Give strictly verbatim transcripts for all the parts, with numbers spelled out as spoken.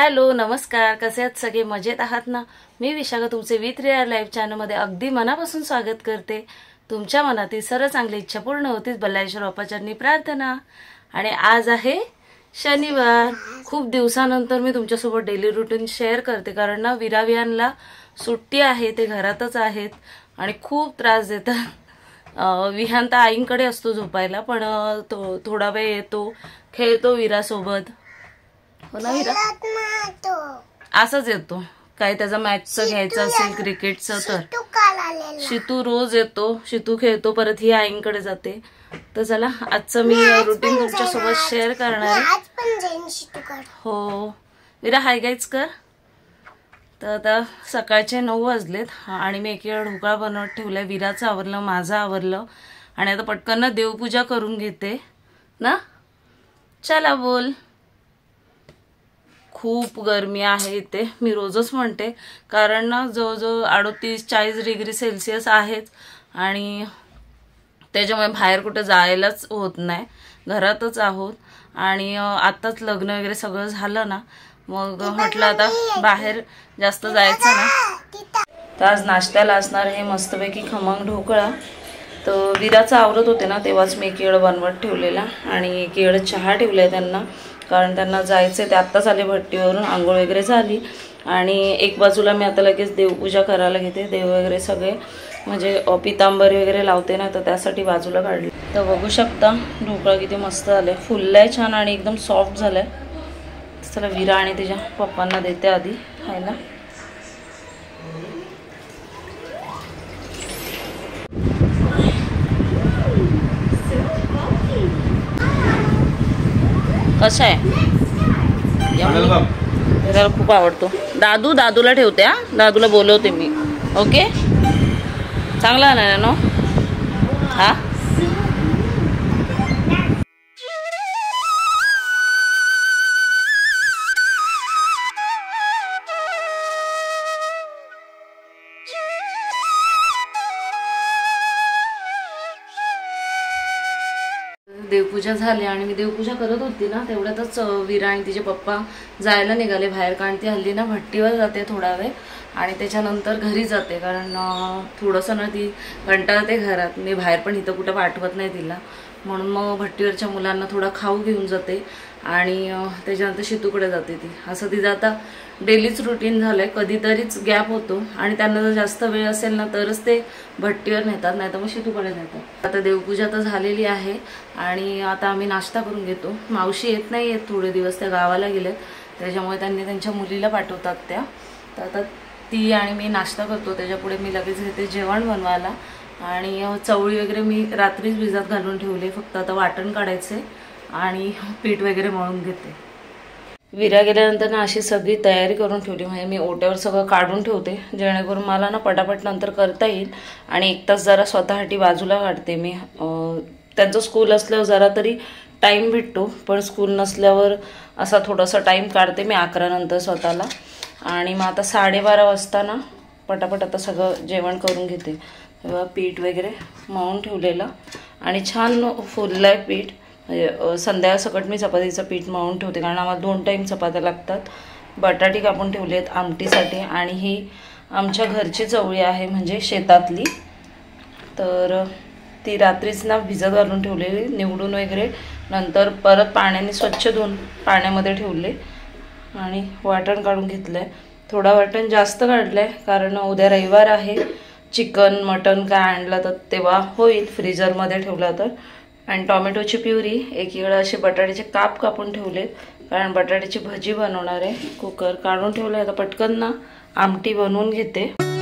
Hello नमस्कार, कसे आहात सगळे? मजेत आहात ना? मी विशाखा तुमचे विथ रिअर लाईव्ह चॅनलमध्ये अगदी मनापासून स्वागत करते. तुमच्या मनातील सर्व चांगली इच्छा पूर्ण होतीच बल्लाळेश्वर बाप्पाचरणी प्रार्थना. आणि आज आहे शनिवार. खूप दिवसानंतर मी तुमच्यासोबत डेली रुटीन शेअर करते, कारण ना विरावियांना सुट्टी आहे, ते घरातच आहेत आणि खूप त्रास देतात. विहान तर आईंकडे असतो झोपायला, पण तो थोडा वेळ येतो, खेळतो विरासोबत. हो ना विरा? असंच येतो. काय त्याचा मॅचचं घ्यायचं असेल क्रिकेटचं तर शितू रोज येतो, शितू खेळतो, परत ही आईंकडे जाते. तर चला आजचं मी रुटीन तुमच्यासोबत शेअर करणार आहे. हो विरा हाय गाईज कर. तर आता सकाळचे नऊ वाजलेत आणि मी एकीकडे ढोकळा बनवत ठेवलाय. विराचं आवरलं, माझं आवरलं आणि आता पटकन ना देवपूजा करून घेते ना. चला बोल. खूप गरमी आहे इथे, मी रोजच म्हणते, कारण ना जवळजवळ अडतीस चाळीस डिग्री सेल्सिअस आहेच आणि त्याच्यामुळे बाहेर कुठं जायलाच होत नाही, घरातच आहोत. आणि आताच लग्न वगैरे सगळं झालं ना, मग म्हटलं आता बाहेर जास्त जायचं ना. तर आज नाश्त्याला असणार हे मस्तपैकी खमंग ढोकळा. तर विराचं आवरत होते ना तेव्हाच मी एकीकडे बनवत ठेवलेला आणि एकीकडे चहा ठेवलाय त्यांना, कारण त्यांना जायचं आहे. ते आत्ताच आले भट्टीवरून, आंघोळ वगैरे झाली आणि एक बाजूला मी आता लगेच देवपूजा करायला घेते. देव वगैरे सगळे म्हणजे पितांबरी वगैरे लावते ना, तर त्यासाठी बाजूला काढली. तर बघू शकता ढोकळा किती मस्त झालाय, फुललाय छान आणि एकदम सॉफ्ट झालाय. चला विरा आणि तिच्या पप्पांना देते आधी खायला. कसा आहे? त्याला खूप आवडतो. दादू दादूला ठेवते, हा दादूला बोलवते मी. ओके चांगला नाही ना हा. देवपूजा झाली आणि मी देवपूजा करत होती ना, तेवढ्यातच विरा आणि तिचे पप्पा जायला निघाले बाहेर, कारण ती हल्ली ना भट्टीवर जाते थोडा वेळ आणि त्याच्यानंतर घरी जाते, कारण थोडंसं ना ती कंटाळते घरात. मी बाहेर पण इथं कुठं पाठवत नाही तिला, म्हणून मग भट्टीवरच्या मुलांना थोडा खाऊ घेऊन जाते आणि त्याच्यानंतर शितूकडे जाते ती. असं तिचं आता डेलीच रुटीन झालं आहे. कधीतरीच गॅप होतो आणि त्यांना जर जास्त वेळ असेल ना तरच ते भट्टीवर नेतात, नाही तर मग शितूकडे नेतात. आता देवपूजा तर झालेली आहे आणि आता आम्ही नाश्ता करून घेतो. मावशी येत नाही आहेत थोडे दिवस, त्या गावाला गेलेत, त्याच्यामुळे त्यांनी त्यांच्या मुलीला पाठवतात त्या. तर आता ती आणि मी नाश्ता करतो, त्याच्यापुढे मी लगेच घेते जेवण बनवायला. आणि चवळी वगैरे मी रात्रीच भिजत घालून ठेवले, फक्त आता वाटण काढायचे आणि पीठ वगैरे मळून घेते. विरा गेल्यानंतर ना अशी सगळी तयारी करून ठेवली, म्हणजे मी ओट्यावर सगळं काढून ठेवते, जेणेकरून मला ना पटापट नंतर करता येईल. आणि एक तास जरा स्वतःसाठी बाजूला काढते मी. त्यांचं स्कूल असल्यावर जरा तरी टाईम भेटतो, पण स्कूल नसल्यावर असा थोडासा टाईम काढते मी अकरा नंतर स्वतःला. आणि मग आता साडेबारा वाजता ना पटापट आता सगळं जेवण करून घेते. तेव्हा पीठ वगैरे मळून ठेवलेलं आणि छान फुललं आहे पीठ. म्हणजे संध्याकाळसकट मी चपातीचं पीठ मळून ठेवते, कारण आम्हाला दोन टाईम चपात्या लागतात. बटाटे कापून ठेवले आहेत आमटीसाठी आणि ही आमच्या घरची चवळी आहे, म्हणजे शेतातली. तर ती रात्रीच ना भिजत घालून ठेवलेली, निवडून वगैरे नंतर परत पाण्याने स्वच्छ धुवून पाण्यामध्ये ठेवले आणि वाटण काढून घेतलं आहे. थोडा वाटण जास्त काढलं आहे, कारण उद्या रविवार आहे, चिकन मटन काय आणलं तर तेव्हा होईल फ्रीजरमध्ये ठेवला तर. आणि टोमॅटोची प्युरी, एकीकडे असे बटाट्याचे काप कापून ठेवले, कारण बटाट्याची भजी बनवणार आहे. कुकर काढून ठेवलं आहे, आता पटकन ना आमटी बनवून घेते.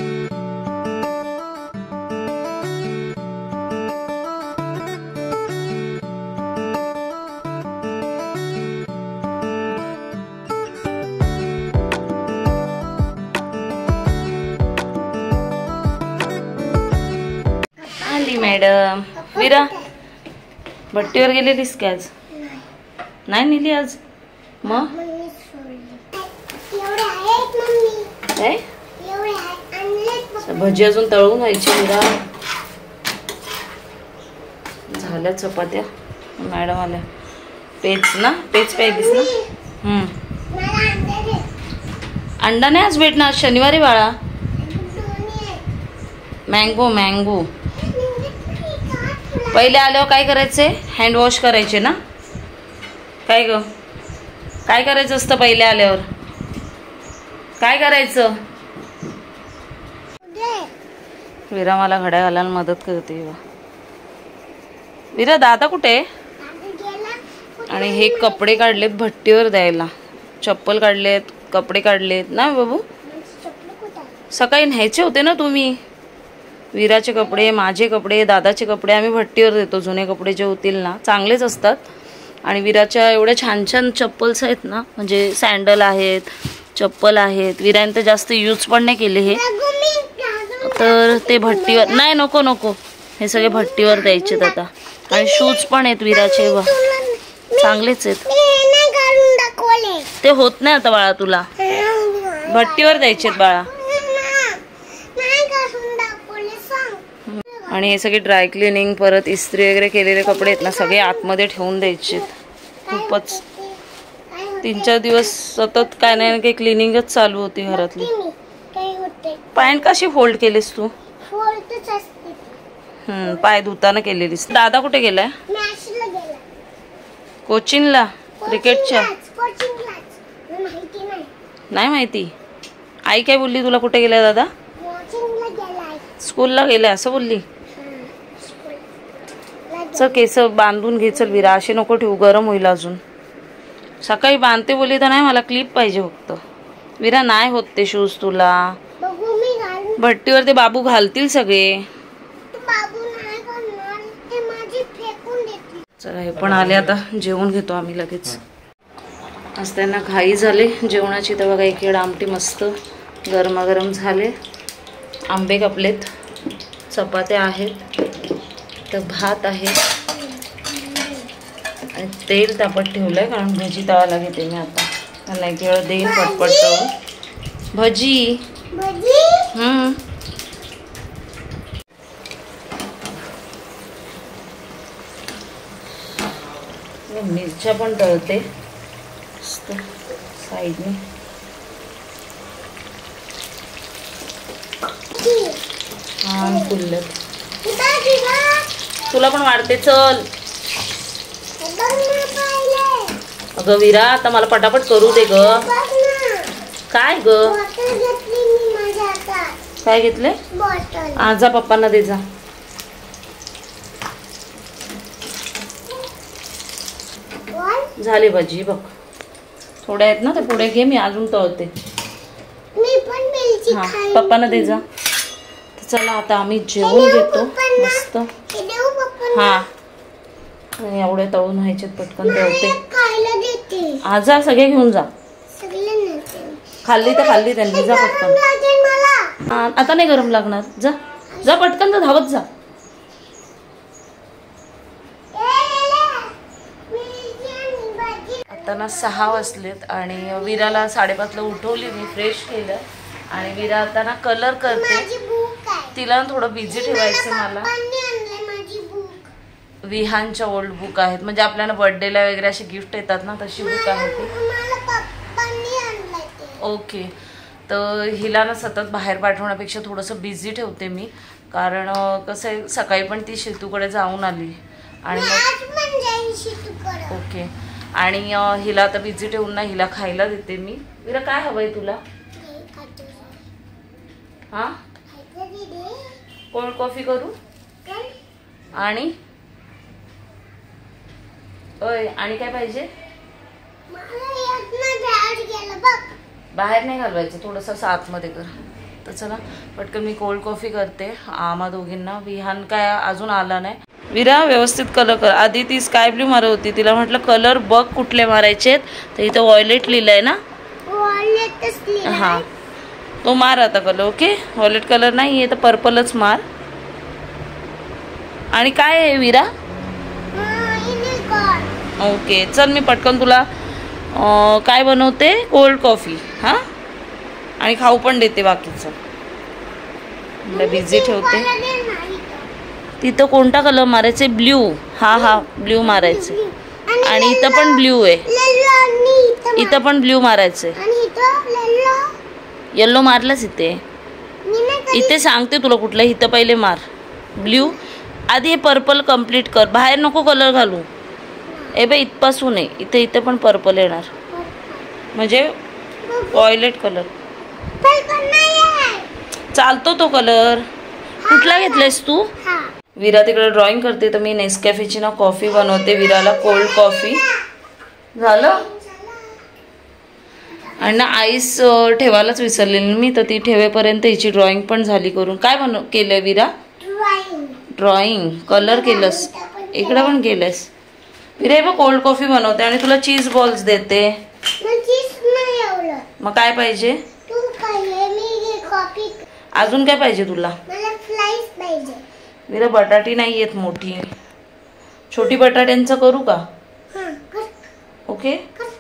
आली मॅडम. विरा भट्टीवर गेलेलीस की आज? नाही नेली आज? मग भजी अजून तळून व्हायची. विरा झाल्या चपात्या, मॅडम आल्या. पेच ना, पेच प्यायलीस ना? हम्म अंडा नाही आज भेटणार, शनिवारी बाळा. Mango mango. पहिले आल्यावर काय करायचे? हँड वॉश करायचे ना. काय ग काय करायचं असतं पहिले आल्यावर? काय करायचं? वीरा मला घड्या घालायला मदत करते. वीरा दादा कुठे? आणि हे कपडे काढलेत भट्टीवर द्यायला. चप्पल काढलेत, कपडे काढलेत ना बाबू. सकाळी न्यायचे होते ना तुम्ही. वीराचे कपडे, माझे कपडे, दादाचे कपडे आम्ही भट्टीवर देतो. जुने कपडे जे होतील ना चांगलेच असतात. आणि वीराच्या एवढ्या छान छान चप्पल्स आहेत ना, म्हणजे सँडल आहेत, चप्पल आहेत. वीराने तर जास्त यूज पण नाही केले हे, तर ते भट्टीवर. नाही नको नको, हे सगळे भट्टीवर द्यायचे आता. आणि शूज पण आहेत वीराचे, बघ चांगलेच आहेत. ते होत नाही आता बाळा, तुला भट्टीवर द्यायचे बाळा. आणि हे सगळे ड्राय क्लिनिंग, परत इस्त्री वगैरे केलेले कपडे आहेत ना, सगळे आतमध्ये ठेवून द्यायचे. खूपच तीन चार दिवस सतत काय नाही काही क्लिनिंगच चालू होती घरातली. पॅन्ट कशी फोल्ड केलीस तू? हम्म पाय धुताना केलेलीस. दादा कुठे गेलाय? कोचिंगला क्रिकेटच्या. नाही माहिती. आई काय बोलली तुला? कुठे गेलाय दादा? स्कूलला गेलाय असं बोलली. चल केस बांधून घे. चल वीरा, असे नको ठेवू, गरम होईल अजून. सकाळी बांधते बोलली तर नाही, मला क्लिप पाहिजे फक्त. वीरा नाही होत ते शूज तुला. भट्टीवर ते बाबू घालतील सगळे. चला हे पण आले, आता जेवण घेतो आम्ही लगेच. आज त्यांना घाई झाले जेवणाची. तर बघा एक वेळ आमटी मस्त गरमागरम झाले. आंबे कापलेत, चपात्या आहेत, तर भात आहे आणि तेल तापत ठेवलंय कारण भजी तळायला घेते मी आता. त्यांना एक वेळ देईन पटपट तळून भजी. हम्म मिरच्या पण तळते मस्त साईडने. हा फुलत तुला पण वाढते. चल अगं वीरा, आता मला पटापट करू दे ग. काय ग काय घेतले? आज जा पप्पांना दे जा. झाले भजी बघ, थोड्या आहेत ना, ते पुढे घे, मी अजून तळते. हा पप्पांना दे जा. चला आता आम्ही जेवून घेतो मस्त. हा आणि एवढे तळून व्हायचे पटकन तळते. आज जा सगळे घेऊन जा. खाल्ली तर खाल्ली त्यांनी, जा पटकन. आता नाही गरम लागणार, जा जा पटकन, जा धावत जा. आता ना सहा वाजलेत आणि वीराला साडेपाचला उठवली मी, फ्रेश केलं. आणि वीरा आता ना कलर करते. तिला थोडं बिझी ठेवायचं मला. विहानच्या ओल्ड बुक आहेत, म्हणजे आपल्याला बर्थडेला वगैरे असे गिफ्ट येतात ना, तशी बुक आहे ती. ओके. तर हिला ना सतत बाहेर पाठवण्यापेक्षा थोडंसं बिझी ठेवते मी, कारण कसं आहे सकाळी पण ती शेतूकडे जाऊन आली. आणि ओके. आणि हिला आता बिझी ठेवून ना हिला खायला देते मी. वीरा काय हवंय तुला? हा कोल्ड कॉफी करू? आणि ओय आणि काय पाहिजे? बाहेर नाही घालवायचं, थोडंसं आतमध्ये कर. तर चला पटकन मी कोल्ड कॉफी करते आम्हा दोघींना. विहान काय अजून आला नाही. वीरा व्यवस्थित कलर कर. आधी ती स्काय ब्ल्यू मारत होती, तिला म्हटलं कलर बघ कुठले मारायचे. तर इथं व्हायलेट लिहिलंय ना, हा तो मार आता कलर. ओके व्हायलेट कलर नाही आहे तर पर्पलच मार. आणि काय आहे वीरा? ओके चल मी पटकन तुला काय बनवते, कोल्ड कॉफी. हा आणि खाऊ पण देते बाकीचं. बिझी ठेवते. तिथं कोणता कलर मारायचे? ब्ल्यू. हा हा ब्ल्यू मारायचे. आणि इथं पण ब्ल्यू आहे, इथं पण ब्ल्यू मारायचे. येल्लो मारलास इथे इथे सांगते तुला कुठला इथं पहिले मार ब्ल्यू आधी हे पर्पल कंप्लीट कर बाहेर नको कलर घालू ए बे इथपासून आहे इथे इथे पण पर्पल येणार म्हणजे व्हायलेट कलर चालतो तो कलर कुठला घेतलायस तू विरा तिकडे ड्रॉइंग करते तर मी नेसकॅफेची ना कॉफी बनवते विराला कोल्ड कॉफी झालं आणि ना आईस ठेवायलाच विसरलेली मी तर ती ठेवेपर्यंत हिची ड्रॉइंग पण झाली करून काय बनव केलंय विरा ड्रॉइंग कलर केलंस इकडं पण केलंस विरा बघ कोल्ड कॉफी बनवते आणि तुला चीज बॉल्स देते मग काय पाहिजे अजून काय पाहिजे तुला विरा बटाटी नाही येत मोठी छोटी बटाट्यांचं करू का ओके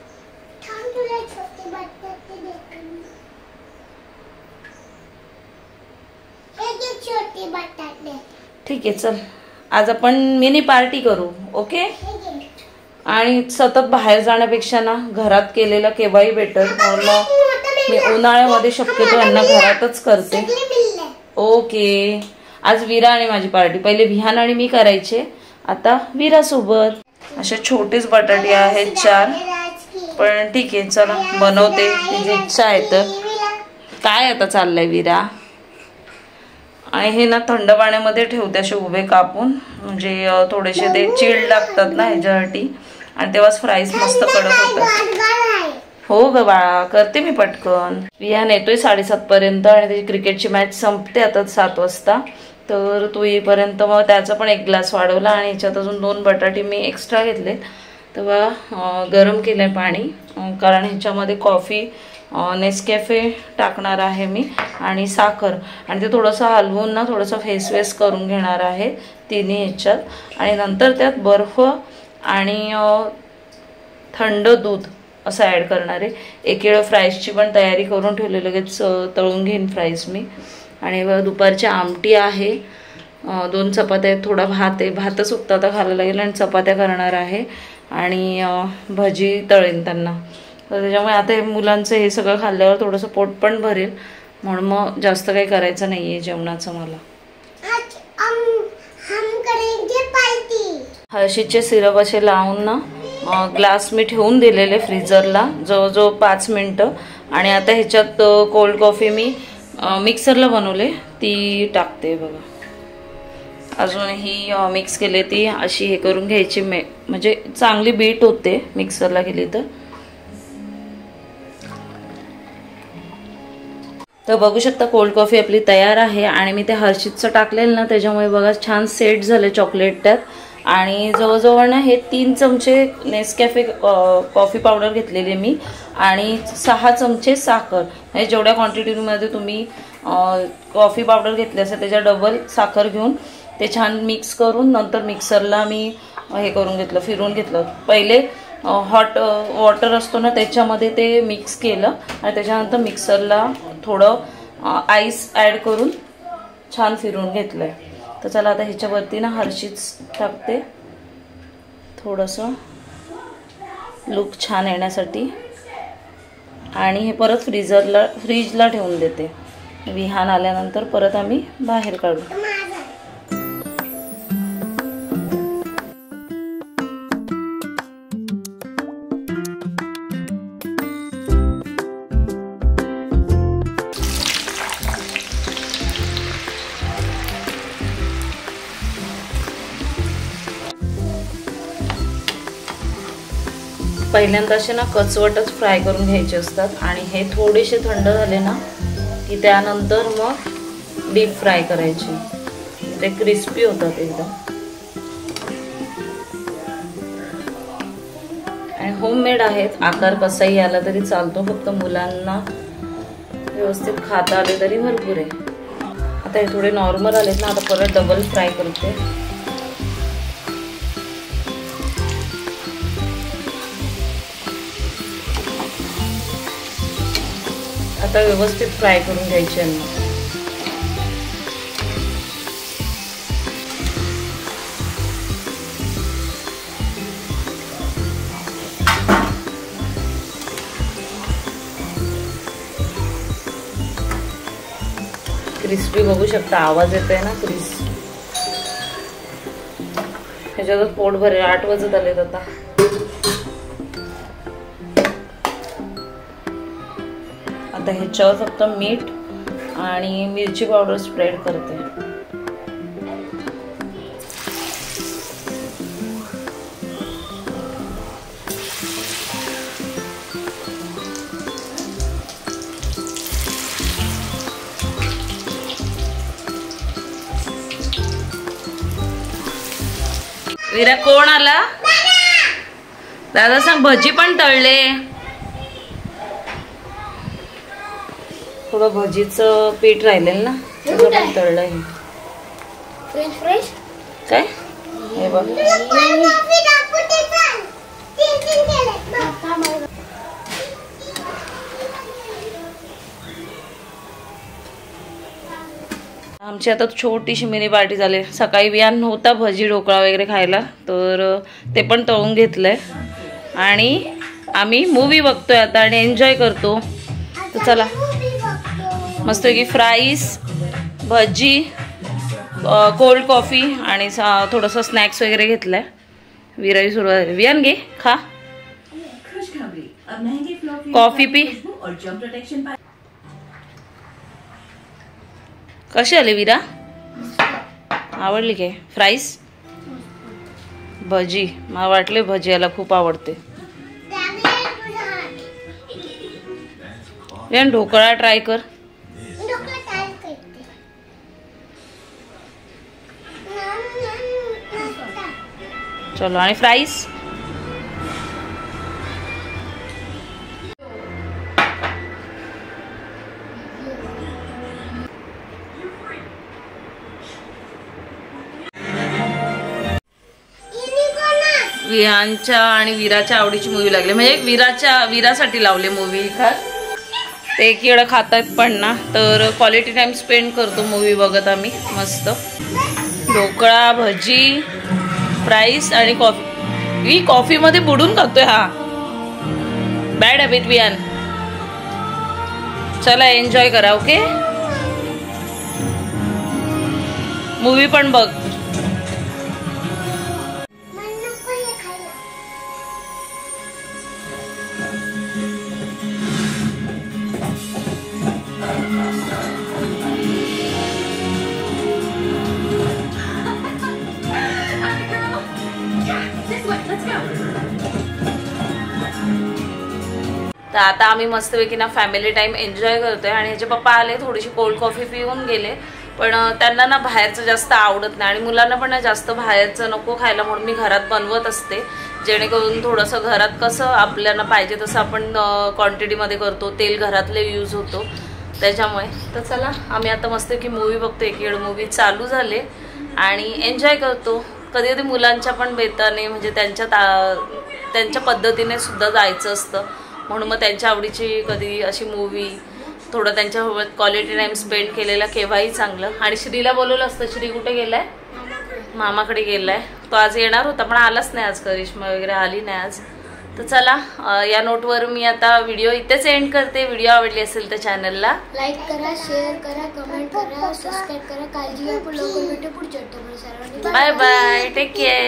ठीक आहे चल आज आपण मिनी पार्टी करू ओके आणि सतत बाहेर जाण्यापेक्षा ना घरात केलेलं केव्हाही बेटर म्हणून मी उन्हाळ्यामध्ये शक्यतो यांना घरातच करते ओके आज विरा आणि माझी पार्टी पहिले विहान आणि मी करायचे आता विरा सोबत असे छोटेच बटाटे आहेत चार पण ठीक आहे चला बनवते तिची इच्छा आहे तर काय आता चाललंय विरा आणि हे ना थंड पाण्यामध्ये ठेवते असे उभे कापून म्हणजे थोडेसे ते चिल्ड लागतात ना ह्याच्यासाठी आणि तेव्हाच फ्राईज मस्त कडक होतात हो ग बाळा करते मी पटकन विहान येतोय साडेसात पर्यंत आणि त्याची क्रिकेटची मॅच संपते आता सात वाजता तर तो येईपर्यंत मग त्याचा पण एक ग्लास वाढवला आणि ह्याच्यात अजून दोन बटाटे मी एक्स्ट्रा घेतले तेव्हा गरम केलंय पाणी कारण ह्याच्यामध्ये कॉफी नेसकॅफे टाकणार आहे मी आणि साखर आणि ते थोडंसं हलवून ना थोडंसं फेस वेस करून घेणार आहे तिन्ही ह्याच्यात आणि नंतर त्यात बर्फ आणि थंड दूध असं ॲड करणार आहे एक वेळ फ्राईजची पण तयारी करून ठेवली लगेच तळून घेईन फ्राईज मी आणि दुपारची आमटी आहे दोन चपात्या आहेत थोडा भात आहे भातच उकता आता खायला लागेल आणि चपात्या करणार आहे आणि भजी तळेन त्यांना तर त्याच्यामुळे आता हे मुलांचं हे सगळं खाल्ल्यावर थोडंसं पोट पण भरेल म्हणून मग जास्त काही करायचं नाही आहे जेवणाचं मला हर्षीचे सिरप असे लावून ना ग्लास मी ठेवून दिलेले फ्रीजरला जवळजवळ पाच मिनटं आणि आता ह्याच्यात कोल्ड कॉफी मी मिक्सरला बनवले ती टाकते बघा अजून ही मिक्स केली ती अशी हे करून घ्यायची मे म्हणजे चांगली बीट होते मिक्सरला केली तर तर बघू शकता कोल्ड कॉफी आपली तयार आहे आणि मी ते हर्षीजचं टाकलेलं ना त्याच्यामुळे बघा छान सेट झाले चॉकलेट त्यात आणि जवळजवळ ना हे तीन चमचे नेसकॅफे कॉफी पावडर घेतलेले मी आणि सहा चमचे साखर म्हणजे जेवढ्या क्वांटिटीमध्ये तुम्ही कॉफी पावडर घेतली असेल त्याच्या डबल साखर घेऊन ते छान मिक्स करून नंतर मिक्सरला मी हे करून घेतलं फिरवून घेतलं पहिले हॉट वॉटर असतो ना त्याच्यामध्ये ते मिक्स केलं आणि त्याच्यानंतर मिक्सरला थोडं आईस ॲड करून छान फिरवून घेतलं आहे तर चला आता ह्याच्यावरती ना हर्षीज टाकते थोडंसं लुक छान येण्यासाठी आणि हे परत फ्रीजरला फ्रीजला ठेवून देते विहान आल्यानंतर परत आम्ही बाहेर काढू पहिल्यांदा असे ना कचवटच फ्राय करून घ्यायचे असतात आणि हे थोडेसे थंड झाले ना की त्यानंतर मग डीप फ्राय करायचे ते क्रिस्पी होतात एकदम आणि होममेड आहेत आकार कसाही आला तरी चालतो फक्त मुलांना व्यवस्थित खाता आले तरी भरपूर आहे आता हे थोडे नॉर्मल आलेत ना आता परत डबल फ्राय करते आता व्यवस्थित फ्राय करून घ्यायचे यांना क्रिस्पी बघू शकता, आवाज येतोय ना क्रिस्प. ह्याच्यातच पोट भरेल. आठ वाजत आलेत आता. आता ह्याच्यावर फक्त मीठ आणि मिरची पावडर स्प्रेड करते. विरा कोण आला? दादा सांग. भजी पण तळले. थोडं भजीचं पीठ राहिलेलं ना, त्याचं पण तळलंय. फ्रेश फ्रेश काय हे बघ. आमची आता छोटीशी मिनी पार्टी झाली. सकाळी वियान नव्हता भजी ढोकळा वगैरे खायला, तर ते पण तळून घेतलंय आणि आम्ही मूवी बघतोय आता आणि एन्जॉय करतो. तर चला, मस्त की फ्राईज, भजी, कोल्ड कॉफी आणि थोडंसं स्नॅक्स वगैरे घेतलंय. विराई सुरुवात झाली. वियान घे, खा. कॉफी पी. कशी आली विरा? आवडली काय? फ्राईज, भजी. मला वाटले भजी याला खूप आवडते. वियान ढोकळा ट्राय कर. चलो. आणि फ्राईज. विहानच्या आणि विराच्या आवडीची मूवी लागली, म्हणजे विराच्या विरासाठी लावले मूवी खास. ते एक वेळा खातात पण ना, तर क्वालिटी टाइम स्पेंड करतो मूवी बघत आम्ही मस्त. ढोकळा, भजी, फ्राईज आणि कॉफी. वी कॉफी मध्ये बुडून खातोय हा. Bad habit Vihaan. चला एन्जॉय करा. ओके. मूवी पण बघ. तर आता आम्ही मस्तपैकी ना फॅमिली टाइम एन्जॉय करतोय. आणि ह्याचे पप्पा आले, थोडीशी कोल्ड कॉफी पिऊन गेले, पण त्यांना ना बाहेरचं जास्त आवडत नाही आणि मुलांना पण ना जास्त बाहेरचं नको खायला, म्हणून मी घरात बनवत असते, जेणेकरून थोडंसं घरात कसं आपल्याला पाहिजे तसं आपण क्वांटिटीमध्ये करतो, तेल घरातले यूज होतो त्याच्यामुळे. तर चला, आम्ही आता मस्तपैकी मूवी बघतो. एक वेळ मूवी चालू झाले आणि एन्जॉय करतो. कधी कधी मुलांच्या पण बेताने, म्हणजे त्यांच्या त्यांच्या पद्धतीने सुद्धा जायचं असतं, म्हणून मग त्यांच्या आवडीची कधी अशी मूवी, थोडं त्यांच्यासोबत क्वालिटी टाइम स्पेंड केलेला केव्हाही चांगलं. आणि श्रीला बोलवलं असतं. श्री कुठे गेलाय? मामाकडे गेलाय. तो आज येणार होता पण आलाच नाही आज. करिश्मा वगैरे आली नाही आज. तर चला, या नोटवर मी आता व्हिडिओ इथेच एंड करते. व्हिडिओ आवडली असेल तर चॅनलला लाईक करा, शेअर करा, कमेंट करा, सबस्क्राईब करा. काळजी घ्या. आपण लवकर भेटू पुढच्या व्हिडिओमध्ये. सर्वांनी बाय बाय. Take care.